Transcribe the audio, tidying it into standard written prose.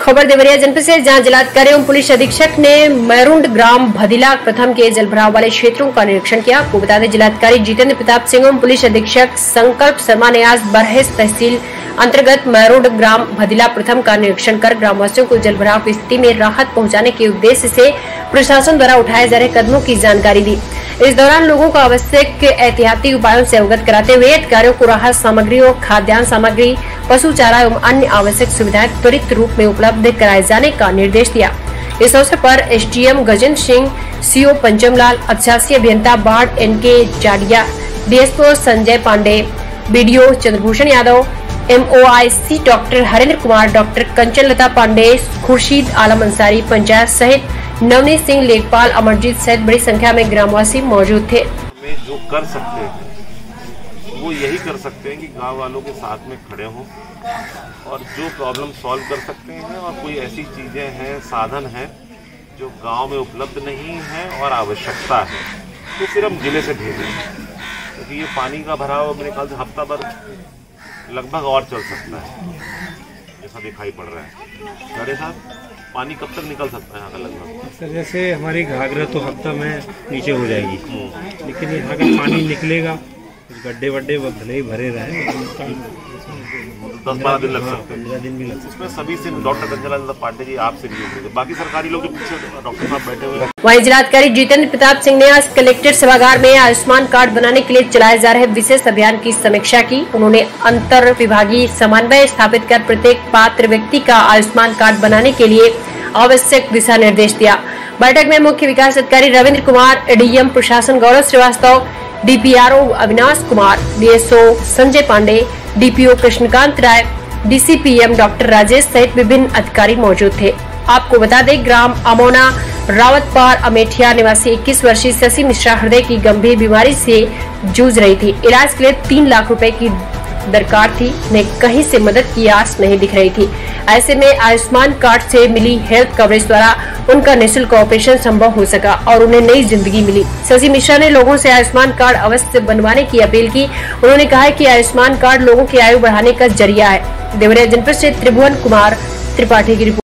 खबर देवरिया जनपद से, जहां जिलाधिकारी एवं पुलिस अधीक्षक ने मैरुंड ग्राम भदिला प्रथम के जलभराव वाले क्षेत्रों का निरीक्षण किया। आपको बता दें, जिलाधिकारी जितेंद्र प्रताप सिंह एवं पुलिस अधीक्षक संकल्प शर्मा ने आज बरहेस तहसील अंतर्गत मैरुंड ग्राम भदिला प्रथम का निरीक्षण कर ग्रामवासियों को जलभराव की स्थिति में राहत पहुंचाने के उद्देश्य से प्रशासन द्वारा उठाए जा रहे कदमों की जानकारी दी। इस दौरान लोगों को आवश्यक एहतियाती उपायों से अवगत कराते हुए अधिकारियों को राहत सामग्री और खाद्यान्न सामग्री, पशु चारा एवं अन्य आवश्यक सुविधाएं त्वरित रूप में उपलब्ध कराए जाने का निर्देश दिया। इस अवसर पर एसडीएम गजेंद्र सिंह, सीओ पंचमलाल, अधिशासी अभियंता बाढ़ NK Jadia, DSP Sanjay Pandey, BDO Chandrabhushan Yadav, MOIC doctor Harendra Kumar, doctor Kanchan Lata Pandey, Khurshid Alam Ansari, panchayat सहित नवनीत सिंह, लेखपाल, अमरजीत सहित बड़ी संख्या में ग्रामवासी मौजूद थे। जो कर सकते हैं वो यही कर सकते हैं कि गांव वालों के साथ में खड़े हों और जो प्रॉब्लम सॉल्व कर सकते हैं, और कोई ऐसी चीजें हैं, साधन हैं जो गांव में उपलब्ध नहीं है और आवश्यकता है, तो फिर हम जिले से भेजें, क्योंकि ये पानी का भराव मेरे ख्याल से हफ्ता भर लगभग और चल सकता है, ऐसा दिखाई पड़ रहा है। खड़े साहब, पानी कब तक निकल सकता है यहाँ का लगभग? सर, जैसे हमारी घाघरा तो हफ्ता में नीचे हो जाएगी, लेकिन यहाँ का पानी निकलेगा, गड्ढे वड्ढे भले ही भरे रहे, 10-12 दिन लग सकते हैं, 15 दिन भी लग सकते हैं। इसमें सभी से डॉक्टर कंचन लता पांडे जी आपसे भी होंगे, बाकी सरकारी लोग जो पीछे डॉक्टर साहब बैठे हुए हैं। वहीं जिलाधिकारी जितेंद्र प्रताप सिंह ने आज कलेक्ट्रेट सभागार में आयुष्मान कार्ड बनाने के लिए चलाए जा रहे विशेष अभियान की समीक्षा की। उन्होंने अंतर विभागीय समन्वय स्थापित कर प्रत्येक पात्र व्यक्ति का आयुष्मान कार्ड बनाने के लिए आवश्यक दिशा निर्देश दिया। बैठक में मुख्य विकास अधिकारी रविंद्र कुमार, एडीएम प्रशासन Gaurav Srivastava, DPRO Avinash Kumar, DSO Sanjay Pandey, DPO Krishnakant Rai, DCPM doctor Rajesh सहित विभिन्न अधिकारी मौजूद थे। आपको बता दें, ग्राम अमोना रावतपार अमेठिया निवासी 21 वर्षीय शशि मिश्रा हृदय की गंभीर बीमारी से जूझ रही थी। इलाज के लिए 3 लाख रुपए की दरकार थी। उन्हें कहीं से मदद की आस नहीं दिख रही थी। ऐसे में आयुष्मान कार्ड से मिली हेल्थ कवरेज द्वारा उनका निःशुल्क ऑपरेशन संभव हो सका और उन्हें नई जिंदगी मिली। शशि मिश्रा ने लोगों से आयुष्मान कार्ड अवश्य बनवाने की अपील की। उन्होंने कहा कि आयुष्मान कार्ड लोगों की आयु बढ़ाने का जरिया है। देवरिया जनपद से त्रिभुवन कुमार त्रिपाठी की रिपोर्ट।